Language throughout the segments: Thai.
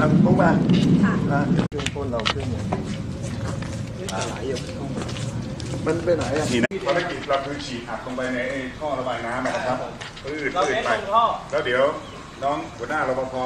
มุกมาค่ะเครื่องพ่นเราเครื่องอย่างหลายอย่างมันไปไหนอ่ะภารกิจเราคือฉีดอัดลงไปในท่อระบายน้ำนะครับปืดไปแล้วเดี๋ยวน้องหัวหน้ารปภ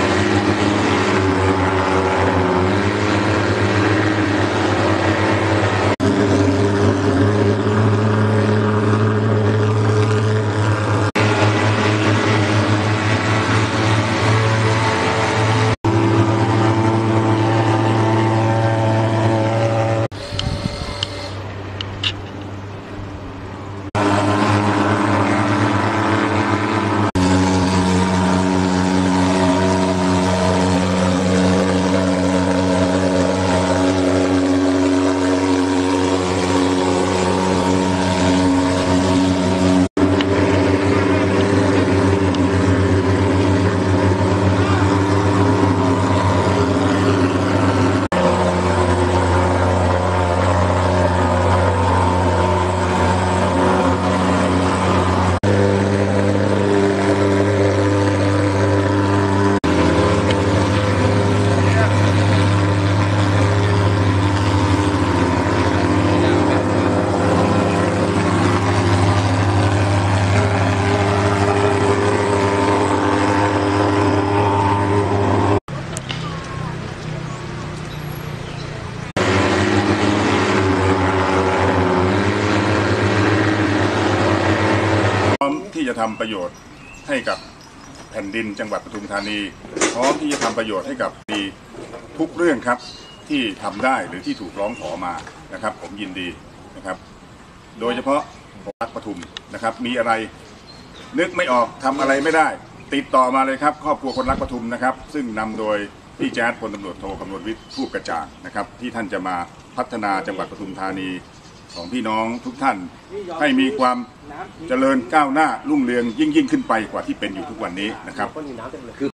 ที่จะทำประโยชน์ให้กับแผ่นดินจังหวัดปทุมธานีพร้อมที่จะทำประโยชน์ให้กับดีทุกเรื่องครับที่ทำได้หรือที่ถูกร้องขอมานะครับผมยินดีนะครับโดยเฉพาะผมรักปทุมนะครับมีอะไรนึกไม่ออกทำอะไรไม่ได้ติดต่อมาเลยครับครอบครัวคนรักปทุมนะครับซึ่งนำโดยพี่แจ๊ดพลตำรวจโทคำนวณวิทย์ทูปกระจ่างนะครับที่ท่านจะมาพัฒนาจังหวัดปทุมธานีของพี่น้องทุกท่านให้มีความเจริญก้าวหน้ารุ่งเรืองยิ่งขึ้นไปกว่าที่เป็นอยู่ทุกวันนี้นะครับ